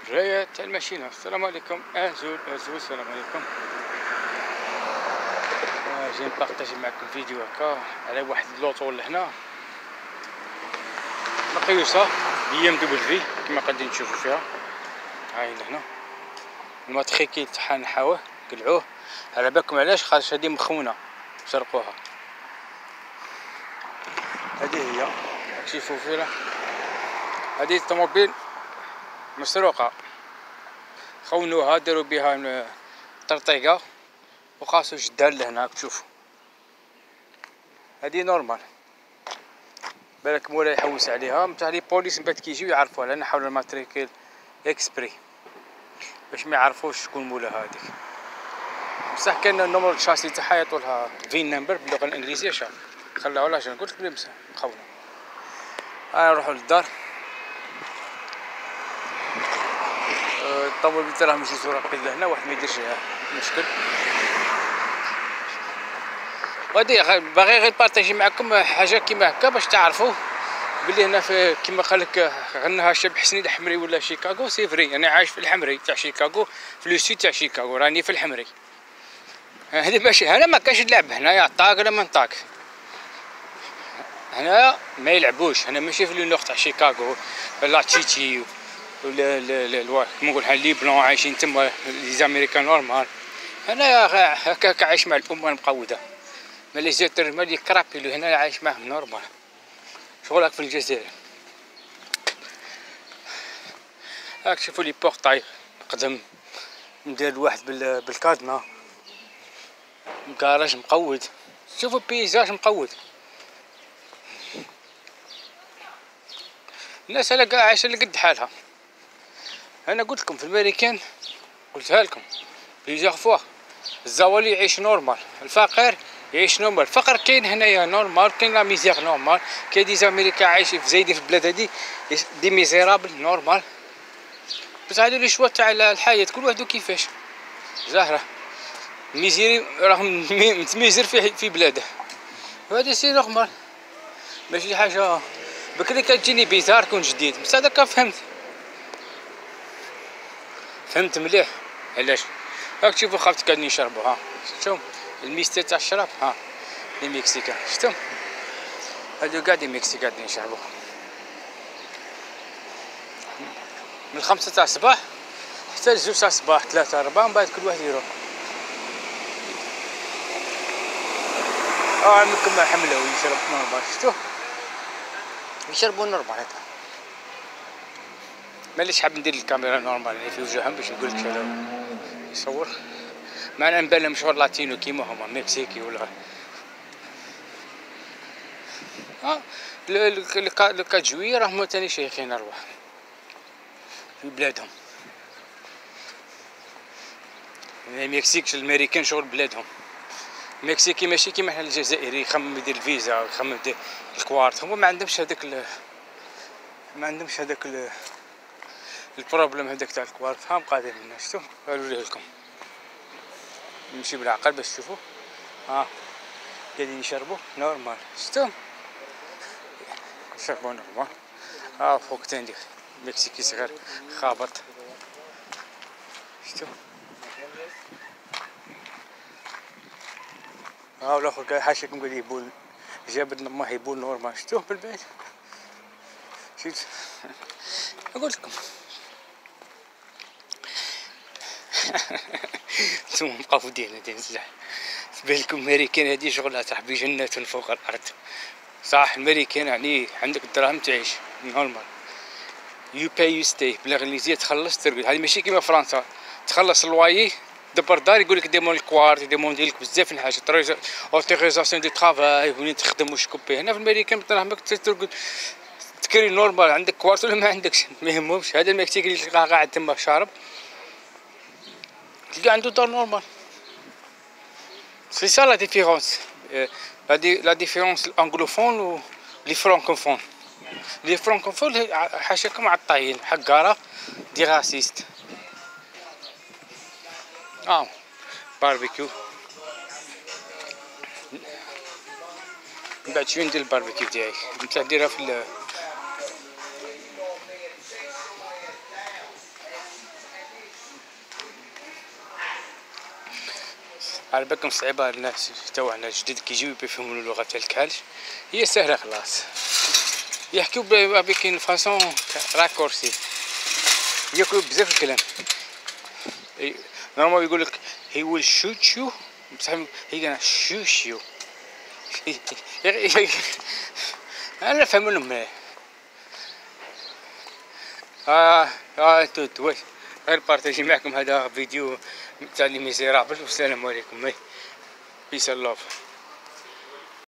مراية تاع الماشينة. السلام عليكم. زول السلام عليكم. جاي نبارطاجي معكم فيديو هكا على واحد اللوطو لهنا مقيوسة BMW كما قادرين تشوفوا فيها. هاي لهنا الماتريكيل تاعها نحاوه قلعوه، على بالكم علاش؟ خاطر هادي مخونة سرقوها. هادي هي تشوفوا فيها، هادي الطوموبيل مسروقة، خونوها داروا بها طرطيقة وقاسوا جدار لهنا. تشوفوا هادي نورمال، بالك مولاي يحوس عليها نتاع لي بوليس من بعد كيجيو يعرفوها، لان حول الماتريكيل اكسبري باش ما يعرفوش شكون مولاها هاديك. بصح كان النمر الشاسي تاعها يعطولها فين نمبر باللغه الانجليزيه. شاف خلاو لا شنو قلت بلي مخونه. نروحو للدار. الطوموبيل تاعها ماشي سراقين لهنا، واحد ما يديرش مشكل. غادي باغي غير بارطاجي معكم حاجه كيما هكا باش تعرفوا بلي هنا في كيما قالك غنها شاب حسني الحمري ولا شيكاغو. سي فري انا عايش في الحمري تاع شيكاغو، في لو سيت تاع شيكاغو، راني في الحمري. هذه ماشي هنا ما كاش اللعب هنايا طاق ولا ما نطاق. هنا ما يلعبوش، هنا ماشي في لو نورت تاع شيكاغو لا تشيتشي ولا كيما نقول لي بلون عايشين تما لي زاميريكان نورمال. هنا هكاك عايش مع الامه المقوده، ما لي زيتر ما لي كرابيلو هنا عايش معهم نورمال. شغلك في الجزائر. هاك شوفوا لي بورطاي قدم ندير واحد بالكادنا، كراج مقود. شوفوا البيزاج مقود. الناس على كاع عايشه لقد حالها. انا قلت لكم في الامريكان، قلتها لكم بليزيغ فوا، الزوالي يعيش نورمال، الفقير يعيش نورمال. الفقر كاين هنايا نورمال، كاين لا ميزيغ نورمال، كاين دي زاميريكا عايشين في زايدين في البلاد هادي دي ميزيرابل نورمال. بس هادو لي شوا تاع الحياة، كل واحد كيفاش زهرة. ميزيري راهم متميزر في بلاده، وهذا سي نورمال ماشي حاجة. بكري كتجيني بيزار كون جديد، بصح داكا فهمت مليح علاش. راك تشوفوا خاوتي قاعدين يشربوا. ها شفتوا الميستي تاع الشراب؟ ها لي مكسيكان شفتوا هادو قاعد ميكسي قاعدين يشربوا من 5 تاع الصباح حتى 2 تاع الصباح، 3 4 من بعد كل واحد يروح. عندكم حمله ويشرب نورمال. شفتوه يشربوا نورمال. هذا ماليش حاب ندير الكاميرا نورمال يعني في وجههم باش نقول لك هذا يصور. معنا نبان لهم شغل لاتينو كيما هما مكسيكي ولا الكاجوي راهم تاني شيخين ارواح في بلادهم. المكسيك الامريكان شغل بلادهم. المكسيكي ماشي كيما حنا الجزائري يخمم يدير الفيزا ويخمم يدير الكوارت. هما ما عندهمش هذاك البروبليم هذاك تاع الكوارت. هام قادرين. شفتوا نوريه لكم نمشي بالعقل باش تشوفوا. قاعدين يشربوا نورمال. شفتوا يشربوا نورمال. فوق تندير مكسيكي صغير خابط. شفتوا والاخر قاعد حاشاكم قاعد يبول جاب لنا ما يبول نورمال. شفتوه بالبيت. شفت اقول لكم انتم مقودين هادي نزح في بالكم. امريكان هادي شغلها صاحبي جنات فوق الارض. صح المريكان يعني عندك الدراهم تعيش نورمال. يو باي يو ستي بالانجليزيه تخلص ترقد. هذه ماشي كيما فرنسا تخلص الوايي دبر دار يقول لك ديمون الكوارت ديموندي لك بزاف الحاجات اوتوريزاسيون دي طرافاي وين تخدم واش كوبي. هنا في الامريكان بدراهمك ترقد تكري نورمال، عندك كوارت ولا ما عندكش ما يهمهمش. هذا المكسيكي اللي تلقاه قاعد تما شارب تلقى عنده دار نورمال. سي سا لا ديفيرونس. لا ديفيرونس الانغلوفون و لي فرانكوفون. لي فرانكوفون حاشاكم عطايين حقاره دي راسيست. باربيكيو من بعد شويه ندير الباربيكيو ديالي نتا ديرها في على بالكم صعيبة الناس توعنا جديد كيجيو يفهموا اللغة تاع الكالج. هي سهلة خلاص، يحكيو بك اون فاصون راكورسي، ياكلو بزاف الكلام. نورمال يقولك he will shoot you، بصح he gonna shoot you. انا نفهم منهم مليح. توت واش غير بارطاجي معكم هذا فيديو تاع لي ميزيرابل، والسلام عليكم. بيس اند لوف.